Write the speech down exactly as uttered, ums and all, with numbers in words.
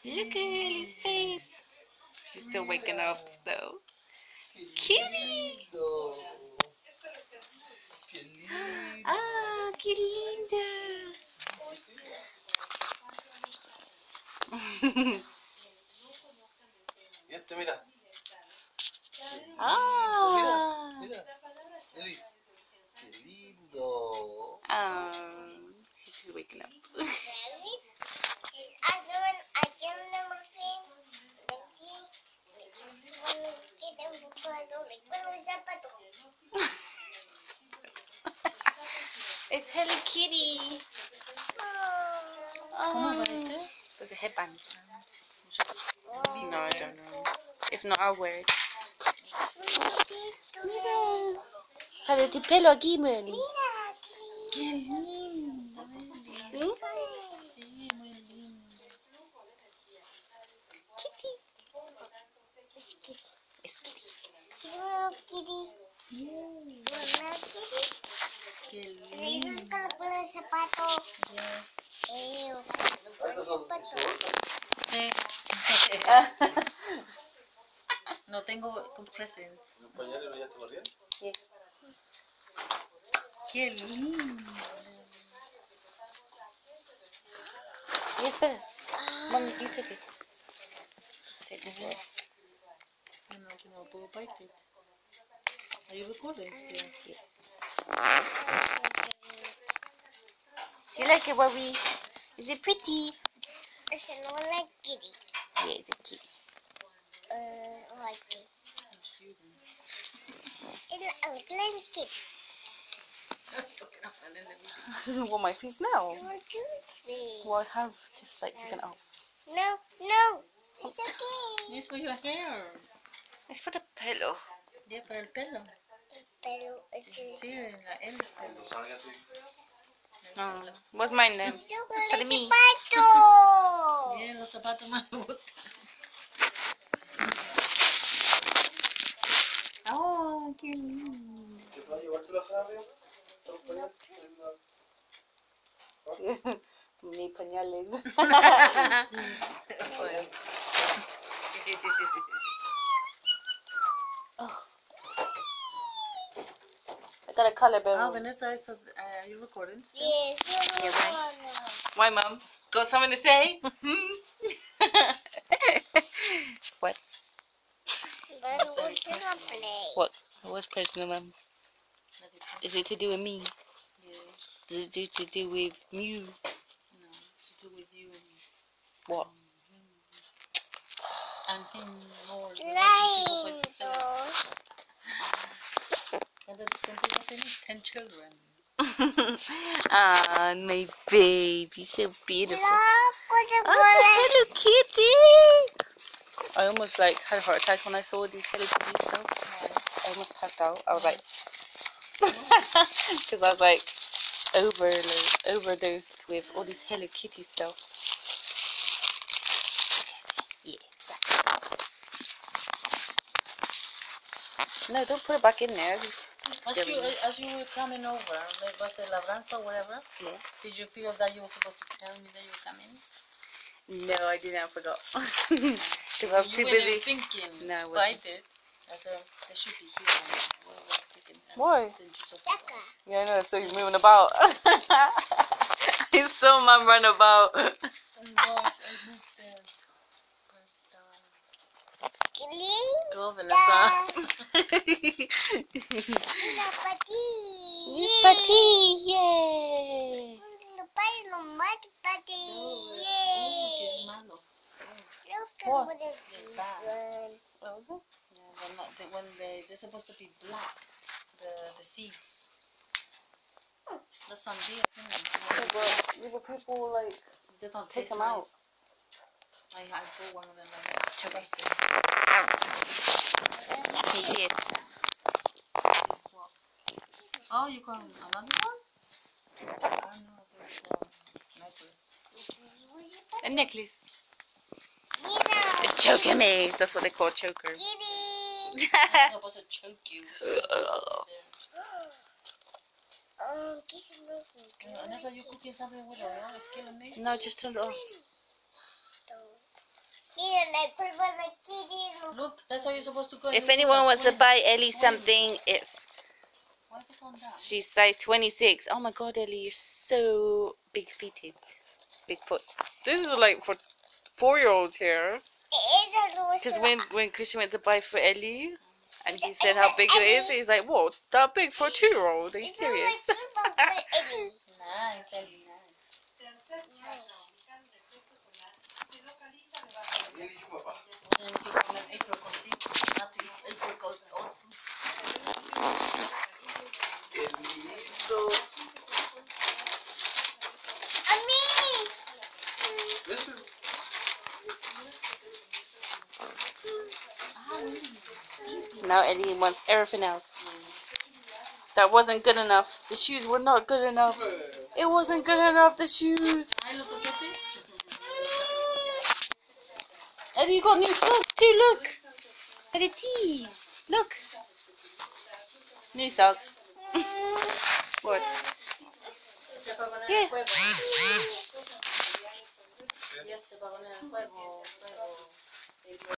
Look at Ellie's face. She's still waking up though. Kitty! Ah, qué linda. Mira. Ah. Mira. Ellie. Qué lindo. Um, she's waking up. It's Hello Kitty. Oh. There's a headband. No, I don't know. If not, I'll wear it. Mira. Para tu pelo aquí, Meli. Qué lindo, Meli. ¿Sí? Sí, muy lindo. Kitty. Es Kitty. Es Kitty. Quiero Kitty. Yes. Mamá Kitty. Qué Le lindo. nunca le pone el zapato. Yes. Eh, le pone el zapato. Sí. No tengo presents. ¿Los pañales ya te barrían? Yeah. Qué lindo. Yes, better. Mom, you take it. Take this one. No, yo no puedo bite it. Are you recording? Yeah. Yes. Do you like it, Bobby? Is it pretty? It's not like Kitty. Yeah, it's a kitty. Uh, like it. It looks like Kitty. Well, my feet smell. So juicy. Well, I have just like taken it off. No, no. It's okay. It's for your hair. It's for the pillow. Yeah, para el pelo. Pero it's Sí, la el pelo. No. What's mine then? Para mí. zapato. Miren los zapatos más me gustan. Oh, qué lindo. ¿Qué vas a llevarte la jarra? Ni pañales. Oh. I got a collarbone. Oh, Vanessa, is, uh, are you recording still? Yes, Yeah, right. Why, Mom? Got something to say? What? But what's happening? What? What's personal, Mom? Is it to do with me? Yes. Is it to, to do with you? No, to do with you and What? and him more. Lindo. And then contigo tienes ten children. Ah, my baby, so beautiful. Look, Oh, Hello Kitty! I almost like had a heart attack when I saw these Hello Kitty stuff. I almost passed out. I was like, because I was like over overdosed with all this Hello Kitty stuff. Yeah. No, don't put it back in there. As you, as you were coming over, like was it labranza or whatever, Yeah. did you feel that you were supposed to tell me that you were coming? No, I didn't. I forgot. Because I was You too weren't busy. thinking. No, I but I wasn't. did. I said, they should be here. What were you thinking? And Why? then you just Saka. Yeah, I know. So he's moving about. I saw Mum run about. And what? I moved the first time. Clean. Go, Vanessa. Una patilla. Patty, yay! No pare nomás, patilla. Qué malo. Look at What? what is this bad. one. What was Yeah, they're not, they, when they, they're supposed to be black, the, the seeds. The sandía, isn't it? it? But, yeah, but people like They don't take taste them nice. out. I, I bought one of them. Like, Okay. tasted. He did. What? Oh, you got another one? I don't know. There's a necklace. A necklace. Mira. It's choking me. That's what they call chokers. Kitty. I'm supposed to choke you. Oh, kiss me. And that's how you cook yourself with oil. It's killing me. No, just turn it off. Mira, la prueba de Kirilo. Look, that's how you're supposed to go. If anyone wants to buy Ellie something, it's Why is it going down? she's size twenty-six. Oh my god, Ellie, you're so big feeted. Big foot. This is like for four year olds here. Because when, when Christian went to buy for Ellie, and he said how big it is, he's like, whoa, that big for a two year old? Are you serious? Nice, Ellie, nice. Ellie, papá. And if you come and apricot, not to eat apricots or fruit. Qué lindo. This is Now Ellie wants everything else. That wasn't good enough. The shoes were not good enough. It wasn't good enough, the shoes. Ellie, you got new socks too, look. At the tea. Look. New socks. What? Yeah.